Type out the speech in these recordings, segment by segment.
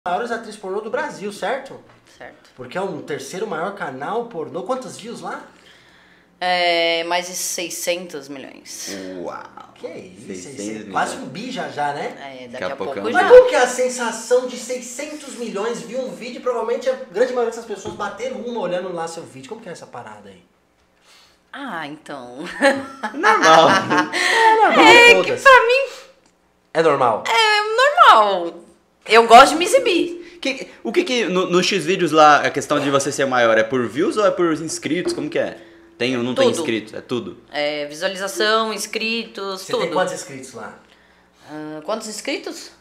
maiores atrizes pornô do Brasil, certo? Certo. Porque é um terceiro maior canal pornô. Quantos views lá? É, mais de 600 milhões. Uau! Que isso, 600 quase milhões. um bi já, né? É, Daqui daqui a a pouco pouco é um já. Mas como que é a sensação de 600 milhões viu um vídeo e provavelmente a grande maioria dessas pessoas bateram uma olhando lá seu vídeo? Como que é essa parada aí? Ah, então. Normal. É que Foda-se. pra mim É normal? é normal. Eu gosto de me exibir. O que no Xvideos lá, a questão de você ser maior, é por views ou é por inscritos? Como que é? Tem ou não tem Tudo. inscritos? É tudo. É, visualização, inscritos, Você tudo. tem quantos inscritos lá? Quantos inscritos?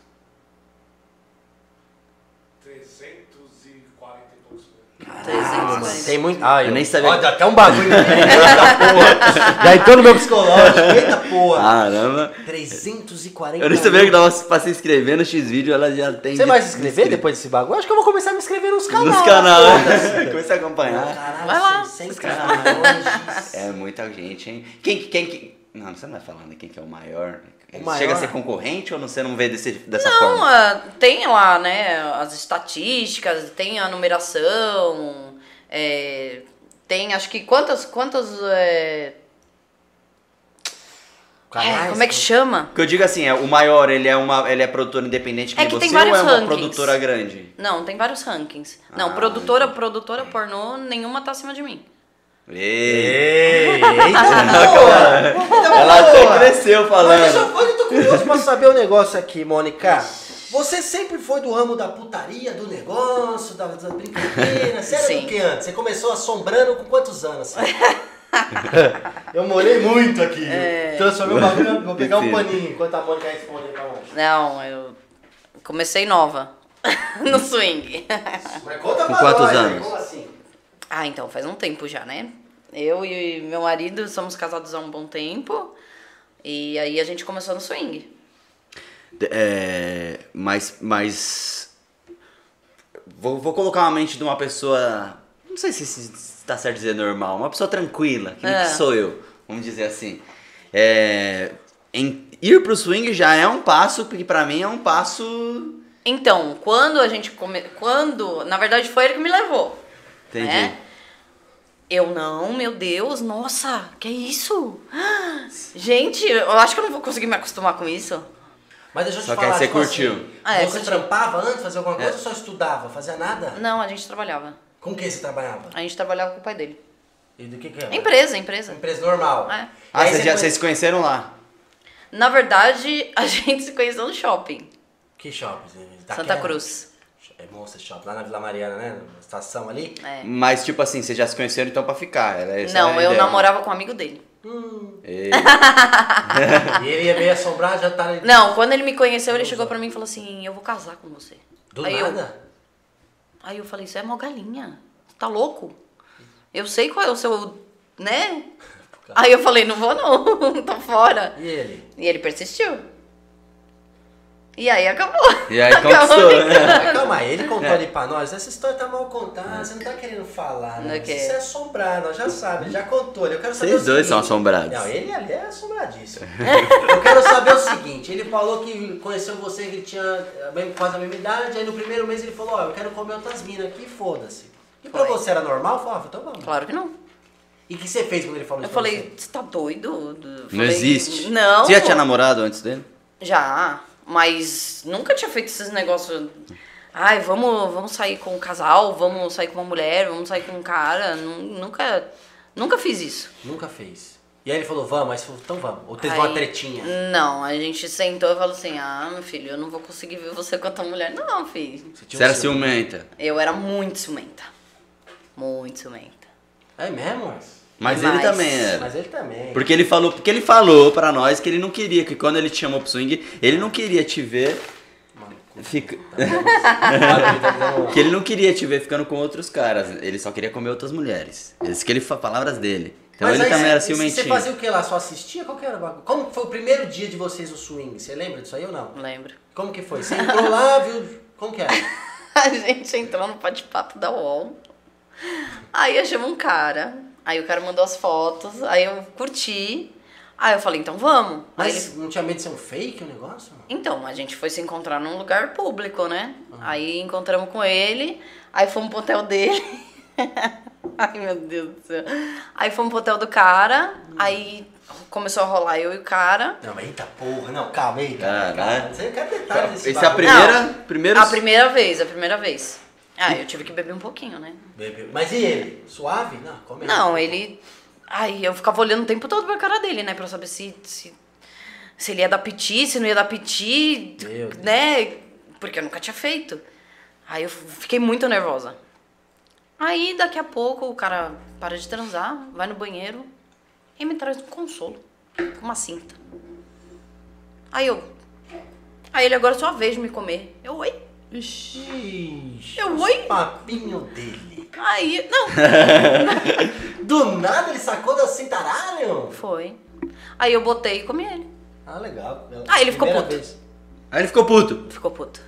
340 e poucos mil. 340. Tem muito. Ah, Eu nem sabia. Ó, dá até um bagulho. Eita porra. Já entrou no meu psicológico. Eita porra. Caramba. 340 Eu nem sabia que dava pra se inscrever no Xvideo, ela já tem. Você vai se inscrever depois desse bagulho? Acho que eu vou começar a me inscrever nos canais. Nos canais. Comecei a acompanhar. Caralho, Vai lá. 600 milhões. É muita gente, hein? Quem. Não, você não vai falando quem que é o maior. O maior? Chega a ser concorrente ou você não vê dessa Não, forma? tem lá, né, as estatísticas, tem a numeração, tem acho que quantas Canais, como é que chama? Porque eu digo assim, o maior, ele é produtor independente que É nem que você tem ou vários é uma rankings. produtora grande? Não, tem vários rankings. Não, Ah, produtora pornô, nenhuma tá acima de mim. Ei! Eita porra. Ela até cresceu Mas falando. eu tô curioso pra saber um negócio aqui, Mônica. Você sempre foi do ramo da putaria, do negócio, da brincadeira? Você era Sim. do que antes? Você começou assombrando com quantos anos? Assim? Eu molhei muito aqui. Transformei o bagulho, vou pegar um paninho enquanto a Mônica responde aí pra nós. Não, eu comecei nova no swing. Mas conta Com pra quantos nós, anos? né? Como assim? Ah, então, faz um tempo já, né? Eu e meu marido somos casados há um bom tempo. E aí a gente começou no swing. Mas vou colocar uma mente de uma pessoa, não sei se tá certo dizer normal, uma pessoa tranquila, que sou eu, vamos dizer assim. Ir pro swing já é um passo, que pra mim é um passo... Então, quando a gente na verdade foi ele que me levou. Entendi. Né? Eu não, meu Deus, nossa, que isso? Gente, eu acho que eu não vou conseguir me acostumar com isso. Mas deixa eu te Só que falar, aí você tipo curtiu. assim, você curti. trampava antes, fazia alguma coisa ou só estudava? Fazia nada? Não, a gente trabalhava. Com quem você trabalhava? A gente trabalhava com o pai dele. E do que era? Empresa. Empresa normal. É. E Ah, aí vocês se conheceram lá? Na verdade, a gente se conheceu no shopping. Que shopping? Santa Cruz. É Monster Shop, lá na Vila Mariana, né? Na estação ali. É. Mas tipo assim, vocês já se conheceram então pra ficar? Essa Não, é a eu ideia. namorava com um amigo dele. Ei. E ele ia meio assombrado, já tá... Não, quando ele me conheceu, ele chegou pra mim e falou assim, eu vou casar com você. Do aí nada? Aí eu falei, você é mó galinha, tá louco? Eu sei qual é o seu, né? Aí eu falei, não vou não, tô fora. E ele? E ele persistiu. E aí acabou. E aí Acabou conquistou, ficando. né? Mas calma aí, ele contou ali pra nós. Essa história tá mal contada, você não tá querendo falar, né? Do quê? Isso é assombrar, nós já sabe, ele já contou. Eu quero saber Vocês o dois seguinte. são assombrados. Não, ele ali é assombradíssimo. Eu quero saber o seguinte, ele falou que conheceu você, que ele tinha quase a mesma idade, aí no primeiro mês ele falou, ó, eu quero comer outras minas aqui, foda-se. E pra Foi. você era normal? Eu falava, então vamos. Claro que não. E o que você fez quando ele falou Eu isso pra falei, você tá doido? Não existe. Não. Você já tinha namorado antes dele? Já, mas nunca tinha feito esses negócios. Ai, vamos sair com um casal, vamos sair com uma mulher, vamos sair com um cara. Nunca fiz isso. Nunca fez. E aí ele falou, vamos, mas falou, então vamos. Ou teve Aí, uma tretinha. Não, a gente sentou e falou assim, meu filho, eu não vou conseguir ver você com outra mulher. Não, filho. Você tinha Você era um ciúme. ciumenta. Eu era muito ciumenta. Muito ciumenta. É mesmo? Mas Demais. ele também era. Mas ele também. Porque ele falou pra nós que ele não queria, que quando ele te chamou pro swing, ele não queria te ver. Fica... que ele não queria te ver ficando com outros caras. Ele só queria comer outras mulheres. Essas que ele palavras dele. Então Mas ele aí, também era você ciumentinho. fazia o que lá? Só assistia? Qual que era o bagulho? Como foi o primeiro dia de vocês no swing? Você lembra disso aí ou não? Lembro. Como que foi? Você entrou lá, viu? Como que era? A gente entrou no bate-papo da UOL. Aí eu chamo um cara. Aí o cara mandou as fotos. Aí eu curti. Aí eu falei, então vamos. Aí Mas não tinha medo de ser um fake o negócio? Então, a gente foi se encontrar num lugar público, né? Aí encontramos com ele, aí fomos pro hotel dele. Ai, meu Deus do céu. Aí fomos pro hotel do cara, aí começou a rolar eu e o cara. Não, mas eita porra, não, calma aí, cara. Caralho. Você quer detalhes desse Essa é a bagulho? primeira... A primeira vez. Ah, eu tive que beber um pouquinho, né? Bebeu. Mas e ele? Suave? Não, come Não, ele... Aí eu ficava olhando o tempo todo pra cara dele, né? Pra saber se ele ia dar piti, se não ia dar piti, Meu Deus. né? Porque eu nunca tinha feito. Aí eu fiquei muito nervosa. Aí daqui a pouco o cara para de transar, vai no banheiro e me traz um consolo, uma cinta. Aí ele agora é sua vez de me comer. Eu, oi? Ixi, Eu, os oi? papinho dele. Aí, não. Do nada ele sacou da cintaralho? Foi. Aí eu botei e comi ele. Ah, legal. Ah, ele ficou Primeira puto. vez. Aí ele ficou puto. Ficou puto.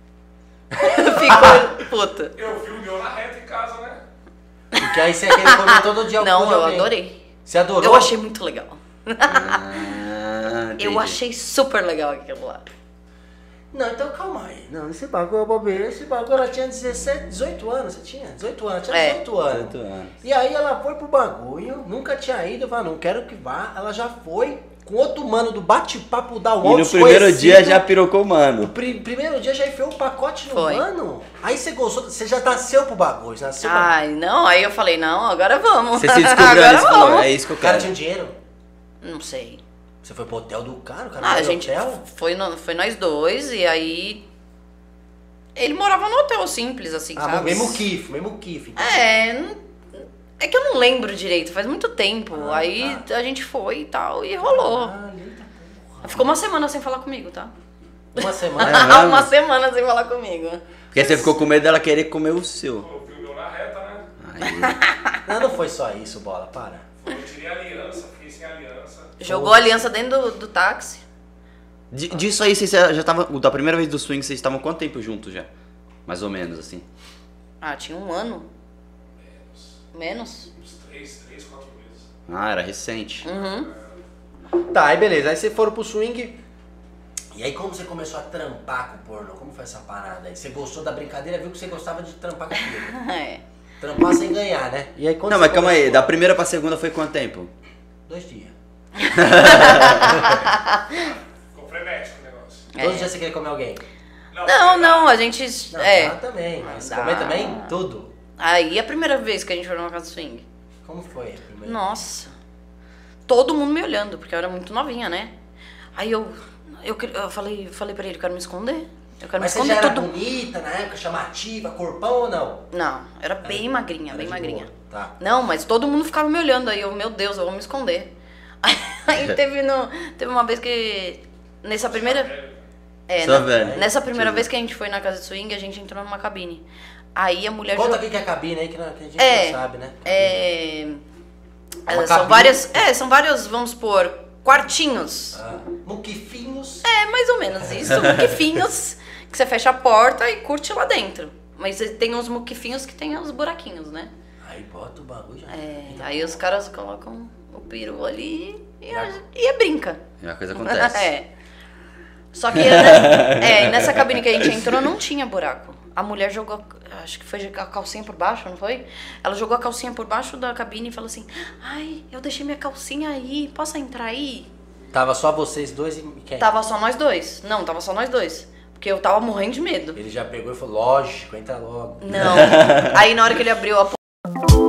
Ficou puto. Eu vi o meu na reta em casa, né? Porque aí você queria comer todo dia o cu Não, de eu alguém. adorei. Você adorou? Eu achei muito legal. Ah, Eu entendi. achei super legal aquilo lá. Não, então calma aí. Não, esse bagulho é bobeira. Esse bagulho ela tinha 18 anos. Você tinha? 18 anos. Tinha 18 anos. 18 anos. E aí ela foi pro bagulho, nunca tinha ido. Eu falei, não quero que vá. Ela já foi com outro mano do bate-papo da UOL. E no primeiro dia já pirocou o mano. Primeiro dia já enfiou o pacote no Foi. mano. Aí você gostou, você já nasceu pro bagulho. Você nasceu Ai, não, aí eu falei, não, agora vamos. Você se descobriu agora ali e falou, vamos. é isso que eu O cara quero. tinha dinheiro? Não sei. Você foi pro hotel do cara? O cara Ah, a foi no gente hotel? foi nós dois e aí ele morava no hotel simples, assim, Ah, sabe? mesmo kiff. Então. É que eu não lembro direito, faz muito tempo. Aí a gente foi e tal, e rolou. Ah, eita porra. Ficou uma semana sem falar comigo, tá? Uma semana. É mesmo? Uma semana sem falar comigo. Porque você ficou com medo dela querer comer o seu. Eu vi o meu na reta, né? Aí, Não foi só isso, bola, para. Eu tirei a aliança, fiquei sem aliança. Jogou a aliança dentro do táxi. disso aí, vocês já estavam... Da primeira vez do swing, vocês estavam quanto tempo juntos já? Mais ou menos, assim. Ah, tinha um ano. Menos? Uns 3, 4 meses. Ah, era recente. Tá, aí beleza. Aí vocês foram pro swing. E aí como você começou a trampar com o pornô? Como foi essa parada aí? Você gostou da brincadeira, viu que você gostava de trampar com aquilo. É. Trampar sem ganhar, né? E aí quando Não, você mas calma aí. começou? Da primeira pra segunda foi quanto tempo? 2 dias. Ficou frenético o negócio. Todos os dias você queria comer alguém? Não, a gente... Não, é. dá também. Mas Dá. comer também? Tudo. Aí a primeira vez que a gente foi numa casa swing. Como foi? a primeira? Nossa. Todo mundo me olhando, porque eu era muito novinha, né? Aí eu falei pra ele, eu quero me esconder. Eu quero Mas me você já esconder era tudo. bonita na época, chamativa, corpão ou não? Não, era bem magrinha, Era bem de magrinha. boa, tá. Não, mas todo mundo ficava me olhando, aí eu, meu Deus, eu vou me esconder. Aí teve uma vez que, nessa primeira... Só velho. Nessa primeira vez que a gente foi na casa de swing, a gente entrou numa cabine. Aí a mulher... Conta jogou- aqui que é a cabine aí, que a gente É, não sabe, né? Uma Uma são cabine. são vários, vamos supor, quartinhos. Ah, muquifinhos. É, mais ou menos isso, muquifinhos, que você fecha a porta e curte lá dentro. Mas tem uns muquifinhos que tem os buraquinhos, né? Aí bota o bagulho já. Aí os caras colocam o peru ali e brinca. E a coisa acontece. É. Só que nessa cabine que a gente entrou não tinha buraco. A mulher jogou, acho que foi a calcinha por baixo, não foi? Ela jogou a calcinha por baixo da cabine e falou assim: ai, eu deixei minha calcinha aí, posso entrar aí? Tava só vocês dois e quem? Tava só nós dois. Não, tava só nós dois. Porque eu tava morrendo de medo. Ele já pegou e falou, lógico, entra logo. Não. Aí na hora que ele abriu a porta,